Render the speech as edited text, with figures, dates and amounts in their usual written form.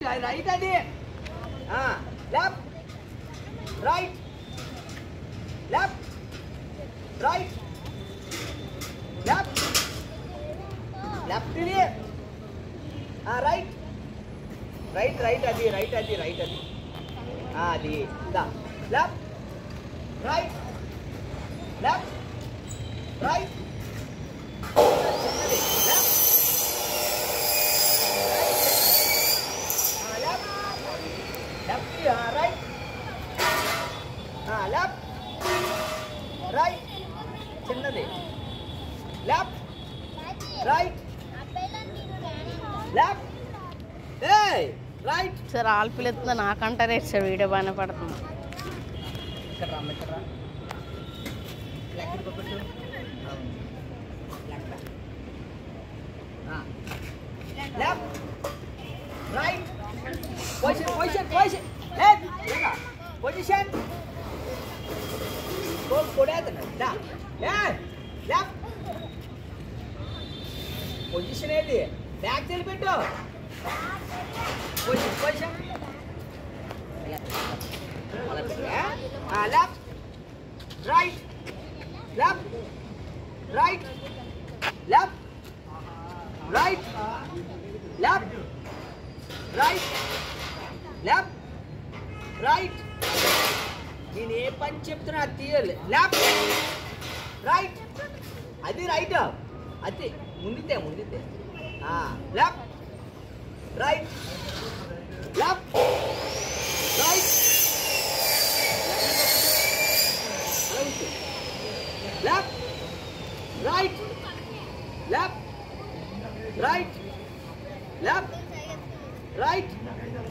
Right అది left right left right left left ఇది right right right అది right అది రైట్ అది అది లెఫ్ట్ రైట్ లెఫ్ట్ రైట్ చిన్నది left left right left right చిన్నది left right left right sir ఆల్పిల్లుతుందో నాకంటారే సార్ వీడియో బాగానే పడుతుంది. ఇక్కడ రా ఇక్కడ రా left right position position da left position ఏది బ్యాక్ సైడ్ పెట్టు position left right left right left right left right left right నేను ఏ పని చెప్తున్నా తీయాలి లెఫ్ట్ రైట్ అది రైట్ అది ముందుతే left right left right left right left right left right